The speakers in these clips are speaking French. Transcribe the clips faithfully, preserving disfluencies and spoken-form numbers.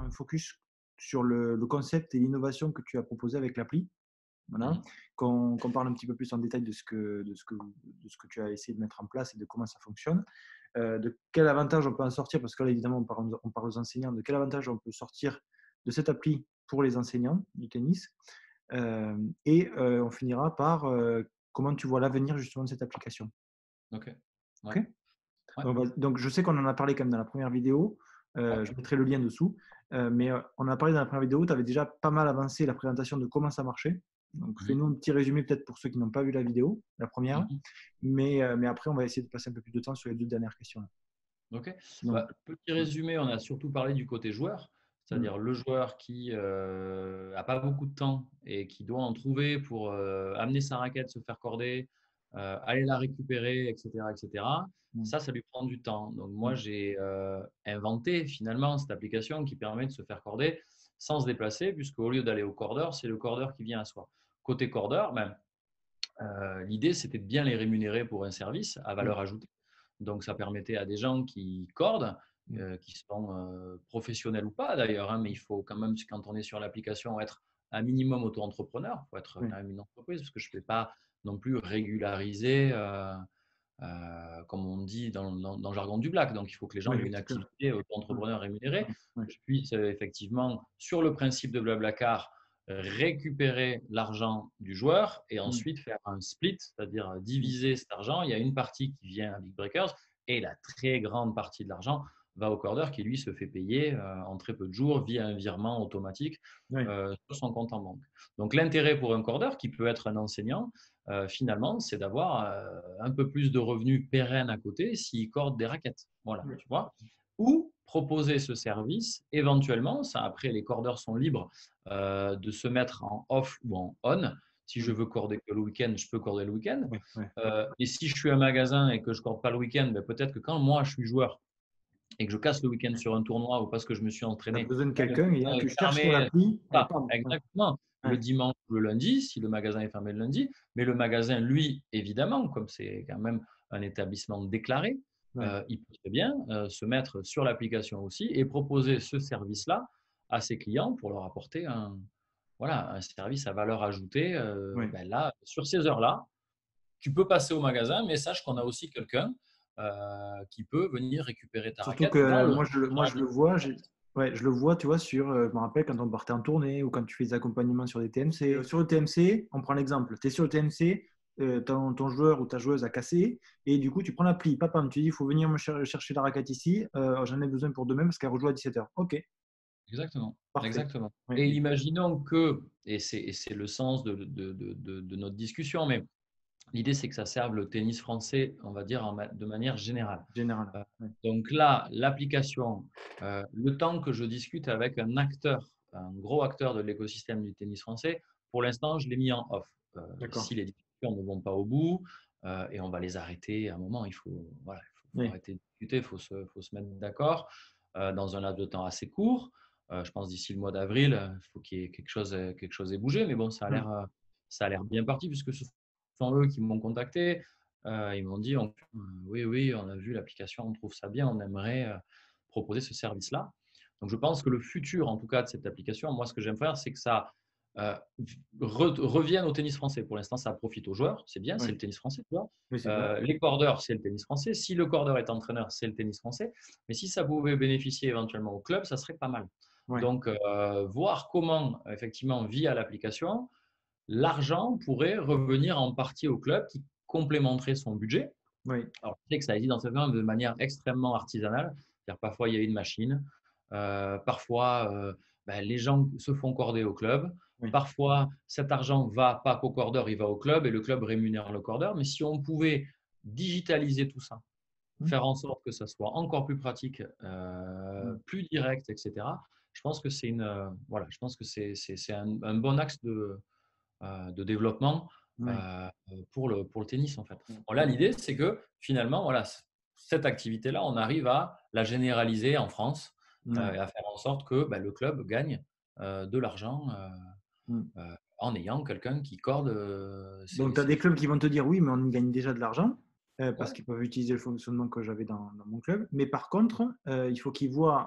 un focus sur le, le concept et l'innovation que tu as proposé avec l'appli. Voilà. Mmh. Qu'on qu'on parle un petit peu plus en détail de ce, que, de, ce que, de ce que tu as essayé de mettre en place et de comment ça fonctionne. Euh, de quel avantage on peut en sortir, parce que là, évidemment, on parle, on parle aux enseignants, de quel avantage on peut sortir de cette appli pour les enseignants du tennis. Euh, et euh, on finira par euh, comment tu vois l'avenir justement de cette application. OK. Ouais. OK. Ouais. Donc, va- donc, je sais qu'on en a parlé quand même dans la première vidéo. Ouais. Euh, je mettrai le lien dessous. Euh, mais euh, on en a parlé dans la première vidéo. Tu avais déjà pas mal avancé la présentation de comment ça marchait. Donc, Mmh mh. fais-nous un petit résumé peut-être pour ceux qui n'ont pas vu la vidéo, la première. Mmh. Mais, euh, mais après, on va essayer de passer un peu plus de temps sur les deux dernières questions. OK. Donc, Bah, petit résumé, on a surtout parlé du côté joueur, mm, c'est-à-dire le joueur qui euh, a pas beaucoup de temps et qui doit en trouver pour euh, amener sa raquette, se faire corder, euh, aller la récupérer, et cetera, et cetera. mm, Ça, ça lui prend du temps. Donc moi, mm, j'ai euh, inventé finalement cette application qui permet de se faire corder sans se déplacer, puisque au lieu d'aller au cordeur, c'est le cordeur qui vient à soi. Côté cordeur, ben, euh, l'idée, c'était de bien les rémunérer pour un service à mm, valeur ajoutée. Donc, ça permettait à des gens qui cordent, mm. euh, qui sont euh, professionnels ou pas d'ailleurs, hein, mais il faut quand même, quand on est sur l'application, être un minimum auto-entrepreneur. Il faut être Oui, quand même une entreprise, parce que je ne vais pas non plus régulariser, euh, euh, comme on dit dans, dans, dans le jargon du black. Donc, il faut que les gens oui, aient une c'est clair. activité Mm, auto-entrepreneur rémunérée, mm, oui, que je puisse euh, effectivement, sur le principe de Blablacar, récupérer l'argent du joueur et mm, ensuite faire un split, c'est-à-dire diviser cet argent. Il y a une partie qui vient à Big Breakers et la très grande partie de l'argent va au cordeur qui, lui, se fait payer euh, en très peu de jours via un virement automatique oui. euh, sur son compte en banque. Donc, l'intérêt pour un cordeur, qui peut être un enseignant, euh, finalement, c'est d'avoir euh, un peu plus de revenus pérennes à côté s'il corde des raquettes. Voilà, Oui. tu vois. Ou proposer ce service, éventuellement, ça, après, les cordeurs sont libres euh, de se mettre en off ou en on. Si je Mm, veux corder que le week-end, je peux corder le week-end. oui, oui. Euh, et si je suis un magasin et que je ne corde pas le week-end, ben peut-être que quand moi je suis joueur et que je casse le week-end sur un tournoi ou parce que je me suis Tu as entraîné, besoin de ben, le quelqu'un et là, magasin tu est cherches sur fermé. l'appli et Ça, pam. Ouais, exactement. Le ouais, dimanche ou le lundi, si le magasin est fermé le lundi, mais le magasin, lui, évidemment, comme c'est quand même un établissement déclaré, ouais. euh, il peut très bien euh, se mettre sur l'application aussi et proposer ce service-là à ses clients pour leur apporter un, voilà, un service à valeur ajoutée. Euh, Ouais. ben là, sur ces heures-là, tu peux passer au magasin, mais sache qu'on a aussi quelqu'un euh, qui peut venir récupérer ta Surtout raquette dans que le moi, je, le- moi, dans la je le vie. vois, j'ai- ouais, je le vois, tu vois, sur, euh, je me rappelle quand on partait en tournée ou quand tu fais des accompagnements sur des T M C. Euh, Sur le T M C, on prend l'exemple, tu es sur le T M C, euh, ton, ton joueur ou ta joueuse a cassé, et du coup, tu prends l'appli, papa, tu dis, il faut venir me cher- chercher la raquette ici, euh, j'en ai besoin pour demain parce qu'elle rejoue à dix-sept heures. Ok, Exactement, parfait. exactement. Ouais, Et imaginons que, et c'est et c'est le sens de, de, de, de, de notre discussion, mais l'idée c'est que ça serve le tennis français, on va dire, en ma- de manière générale. général. Euh, Ouais. donc là, l'application, euh, le temps que je discute avec un acteur, un gros acteur de l'écosystème du tennis français, pour l'instant, je l'ai mis en off. Euh, D'accord. si les discussions ne vont pas au bout, euh, et on va les arrêter à un moment, il faut, voilà, il faut, faut Oui. arrêter de discuter, il faut se, faut se mettre d'accord euh, dans un laps de temps assez court. Euh, je pense d'ici le mois d'avril, euh, il faut qu'il y ait quelque chose, euh, quelque chose ait bougé, mais bon, ça a Mm. l'air, euh, ça a l'air bien parti puisque ce sont eux qui m'ont contacté. Euh, ils m'ont dit, on- euh, oui, oui, on a vu l'application, on trouve ça bien, on aimerait euh, proposer ce service-là. Donc, je pense que le futur, en tout cas, de cette application, moi, ce que j'aime faire, c'est que ça euh, re- revienne au tennis français. Pour l'instant, ça profite aux joueurs, c'est bien, c'est Oui, le tennis français. Tu vois. oui, c'est clair. Euh, les cordeurs, c'est le tennis français. Si le cordeur est entraîneur, c'est le tennis français. Mais si ça pouvait bénéficier éventuellement au club, ça serait pas mal. Ouais. Donc, euh, voir comment, effectivement, via l'application, l'argent pourrait revenir en partie au club qui complémenterait son budget. Oui. Alors, je sais que ça existe dans certains de manière extrêmement artisanale. C'est-à-dire, parfois, il y a une machine. Euh, parfois, euh, ben, les gens se font corder au club. Oui. Parfois, cet argent va pas qu'au cordeur, il va au club et le club rémunère le cordeur. Mais si on pouvait digitaliser tout ça, Mm. faire en sorte que ça soit encore plus pratique, euh, Mm. plus direct, et cetera, je pense que c'est une, euh, voilà, je pense que c'est, c'est, c'est un, un bon axe de, euh, de développement Oui. euh, pour, le, pour le tennis en fait. Mm. Bon, là, l'idée, c'est que finalement, voilà, cette activité-là, on arrive à la généraliser en France Ouais. euh, et à faire en sorte que bah, le club gagne euh, de l'argent euh, Mm. euh, en ayant quelqu'un qui corde euh, ses, Donc, tu as ses- des clubs qui vont te dire oui, mais on gagne déjà de l'argent euh, parce Ouais, qu'ils peuvent utiliser le fonctionnement que j'avais dans, dans mon club. Mais par contre, euh, il faut qu'ils voient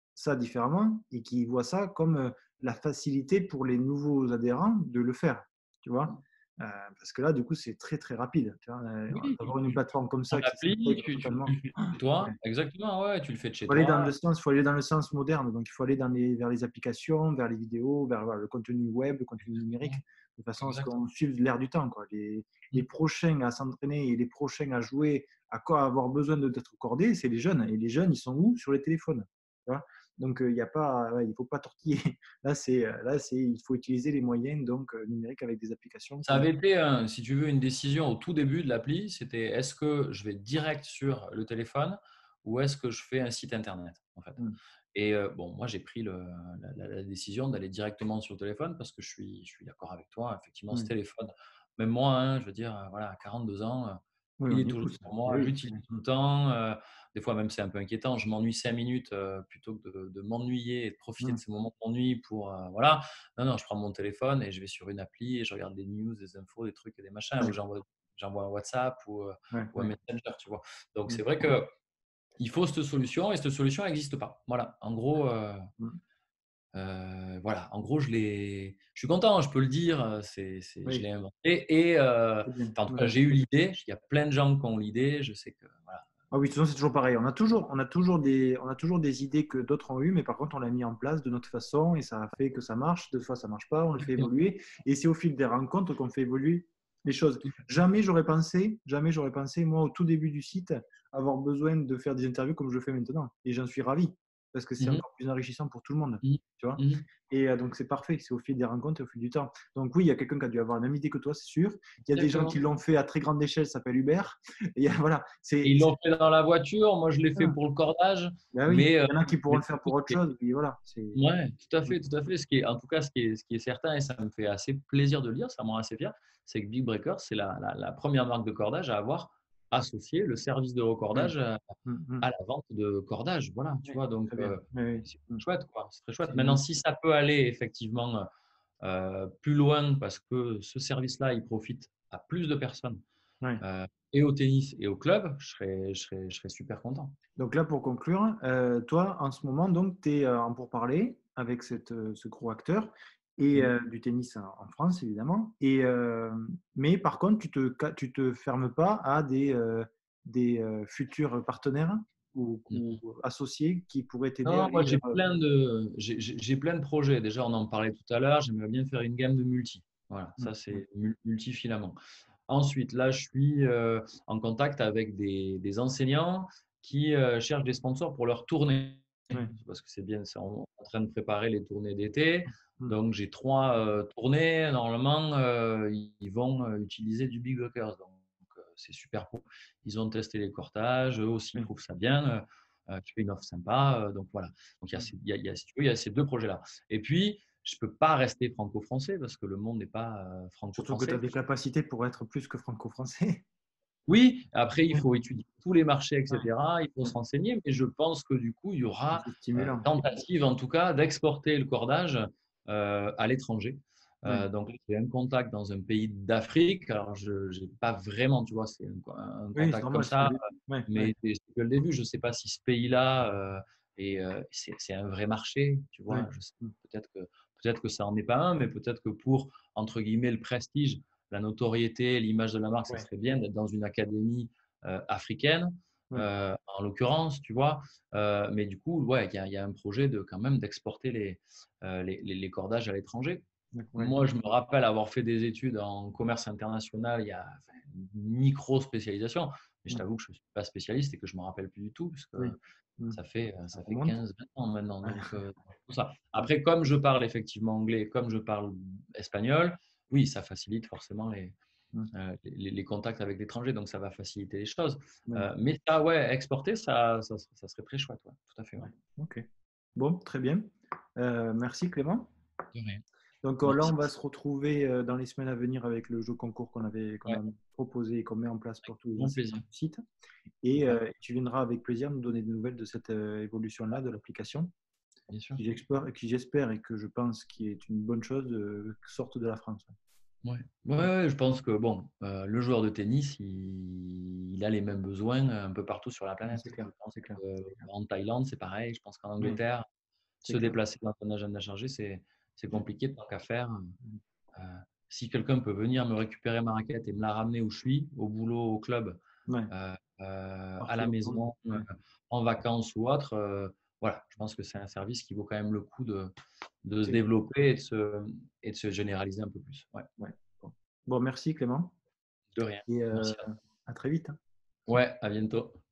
ça différemment et qui voient ça comme euh, la facilité pour les nouveaux adhérents de le faire, tu vois. Euh, parce que là, du coup, c'est très, très rapide. Tu vois, euh, Oui, tu, d'avoir une tu plateforme comme prends ça qui l'appli, s'intègre tu, tu, tu totalement. le fais de chez toi. Exactement, ouais, tu le fais de chez Faut aller dans toi. le sens, faut aller dans le sens moderne. Donc, il faut aller dans les, vers les applications, vers les vidéos, vers voilà, le contenu web, le contenu numérique, Exactement. de façon à ce Exactement. qu'on suive l'air du temps, quoi. Les, les Mm. prochains à s'entraîner et les prochains à jouer, à quoi avoir besoin de- d'être cordés, c'est les jeunes. Et les jeunes, ils sont où? Sur les téléphones. Tu vois. Donc, euh, il y a pas, ouais, il faut pas tortiller. Là, c'est, euh, là, c'est, il faut utiliser les moyens donc euh, numériques avec des applications Ça qui. avait été, un- si tu veux, une décision au tout début de l'appli. C'était est-ce que je vais direct sur le téléphone ou est-ce que je fais un site internet, en fait. Hmm. Et euh, bon, moi, j'ai pris le- la, la- la décision d'aller directement sur le téléphone parce que je suis, je suis d'accord avec toi. Effectivement, ce Oui, téléphone, même moi, hein, je veux dire, euh, voilà, à quarante-deux ans, euh, oui, il on est y toujours pousse. pour Eh moi. oui. J'utilise tout le temps. Euh, des fois, même, c'est un peu inquiétant. Je m'ennuie cinq minutes euh, plutôt que de, de m'ennuyer et de profiter de Hmm. ces moments d'ennui pour. euh, voilà. Non, non, je prends mon téléphone et je vais sur une appli et je regarde des news, des infos, des trucs et des machins Ouais, où j'envoie, j'envoie un WhatsApp ou, euh, ouais, ou un ouais. Messenger, tu vois. Donc, Hmm. c'est vrai que il faut cette solution et cette solution n'existe pas. Voilà. En gros, euh, Hmm. euh, voilà. En gros, je l'ai. Je suis content, je peux le dire. euh, C'est, c'est, je Oui, l'ai inventé et euh, c'est bien. enfin, en tout Ouais. cas, j'ai eu l'idée. Il y a plein de gens qui ont l'idée. Je sais que voilà. Ah oui, de toute façon, c'est toujours pareil. On a toujours, on a toujours des, on a toujours des idées que d'autres ont eues, mais par contre, on l'a mis en place de notre façon et ça a fait que ça marche. Deux fois, ça marche pas, on le fait évoluer. Et c'est au fil des rencontres qu'on fait évoluer les choses. Tout- Jamais j'aurais pensé, jamais j'aurais pensé, moi, au tout début du site, avoir besoin de faire des interviews comme je le fais maintenant. Et j'en suis ravi parce que c'est Mhm, encore plus enrichissant pour tout le monde. mhm, Tu vois? mhm. Et euh, donc, c'est parfait. C'est au fil des rencontres et au fil du temps. Donc, oui, il y a quelqu'un qui a dû avoir la même idée que toi, c'est sûr. Il y a des gens qui Exactement. l'ont fait à très grande échelle, ça s'appelle Hubert. Et il y a- voilà, Et c'est. ils l'ont fait dans la voiture. Moi, je l'ai fait c'est- pour le cordage. ben oui, Mais, euh, il y en a qui pourront mais le faire pour autre chose. Et voilà, c'est. ouais, tout à fait, tout à fait. Ce qui est, en tout cas, ce qui est, ce qui est certain, et ça me fait assez plaisir de le dire, ça me rend assez fier, c'est que Big Breaker, c'est la, la, la première marque de cordage à avoir associé le service de Oui, recordage à, hum, hum. à la vente de cordage. Voilà, tu Oui, vois, donc très bien. euh, Oui, oui, c'est hum. chouette, quoi. C'est très chouette. C'est Maintenant, magnifique. si ça peut aller effectivement euh, plus loin, parce que ce service-là, il profite à plus de personnes, Ouais. euh, et au tennis et au club, je serais, je serais, je serais super content. Donc là, pour conclure, euh, toi, en ce moment, donc, tu es en pourparlers avec cette, euh, ce gros acteur et Mhm. euh, du tennis en, en France, évidemment. Et, euh, mais par contre, tu te, ca- tu te fermes pas à des, euh, des euh, futurs partenaires ou, ou associés qui pourraient t'aider à Non, moi aller j'ai vers. plein de j'ai j'ai- j'ai plein de projets. Déjà, on en parlait tout à l'heure. J'aimerais bien faire une gamme de multi. Voilà, Hum, ça hum, c'est mul- multifilament. Ensuite, là, je suis euh, en contact avec des, des enseignants qui euh, cherchent des sponsors pour leurs tournées. ouais, Parce que c'est bien, c'est en, en train de préparer les tournées d'été. hum, Donc, j'ai trois euh, tournées. Normalement, euh, ils ils vont euh, utiliser du Big Lockers. Donc, euh, c'est super cool. Ils ont testé les cortages. Eux aussi, ils ouais, trouvent ça bien. Euh, euh, tu fais une offre sympa. euh, donc, voilà. Donc, il y a, hum. ces- il y a, il y a, si tu veux, il y a ces deux projets-là. Et puis, je ne peux pas rester franco-français parce que le monde n'est pas euh, Surtout que tu as franco-français. des capacités pour être plus que franco-français. Oui, après, il Ouais, faut étudier tous les marchés, ouais, et cetera. Il faut ouais. se renseigner, mais je pense que du coup, il y aura C'est euh, stimulant. tentative, en tout cas, d'exporter le cordage euh, à l'étranger. Ouais. Euh, donc, j'ai un contact dans un pays d'Afrique. Alors, je n'ai pas vraiment, tu vois, c'est un, un Oui, c'est contact comme normal, c'est le ça, but. Ouais, ouais, mais c'est c'est que le début. Je ne sais pas si ce pays-là, euh, est, euh, c'est c'est un vrai marché, tu ouais. vois. Je sais, Hum, peut-être que, peut-être que ça n'en est pas un, mais peut-être que pour, entre guillemets, le prestige, la notoriété, l'image de la marque, ça ouais, serait bien d'être dans une académie euh, africaine, ouais. euh, en l'occurrence, tu vois. Euh, mais du coup, ouais, il y, a- il y a un projet de quand même d'exporter les, euh, les, les- les cordages à l'étranger. Ouais. Moi, je me rappelle avoir fait des études en commerce international, il y a enfin, une micro-spécialisation, mais je Ouais. t'avoue que je ne suis pas spécialiste et que je ne me rappelle plus du tout, puisque Oui. Hum. ça fait, Ça ça fait remonte. quinze vingt ans maintenant. Ouais. Donc, euh, tout ça. Après, comme je parle effectivement anglais, comme je parle espagnol, oui, ça facilite forcément les, Hum. euh, les, les contacts avec l'étranger, donc ça va faciliter les choses. Ouais. Euh, mais ça, ouais, exporter, ça, ça, ça serait très chouette, ouais, tout à fait. Ouais. Ouais. Ok. Bon, très bien. Euh, merci Clément. De rien. Donc euh, là, Merci. on va se retrouver euh, dans les semaines à venir avec le jeu concours qu'on avait, qu'on Ouais, a proposé et qu'on met en place pour tous les grand enseignants plaisir. du site. Et Ouais, euh, tu viendras avec plaisir nous donner des nouvelles de cette euh, évolution-là de l'application, bien sûr. qui j'espère, qui j'espère et que je pense qui est une bonne chose, euh, sorte de la France. Ouais. Ouais, ouais, je pense que bon, euh, le joueur de tennis, il, il a les mêmes besoins un peu partout sur la planète. C'est Je clair, pense c'est clair. C'est clair. qu'en Thaïlande, c'est pareil. Je pense qu'en Oui, Angleterre, Se clair. déplacer dans un agenda chargé, c'est c'est compliqué tant qu'à faire. Euh, si quelqu'un peut venir me récupérer ma raquette et me la ramener où je suis, au boulot, au club, Ouais, euh, euh, à partout la dans le monde. maison, euh, Ouais. en vacances ou autre, euh, voilà, je pense que c'est un service qui vaut quand même le coup de, de se C'est clair. développer et de se, et de se généraliser un peu plus. Ouais, Ouais. Bon. Bon, merci Clément de rien. et Merci euh, à toi. à très vite, hein. Ouais, à bientôt.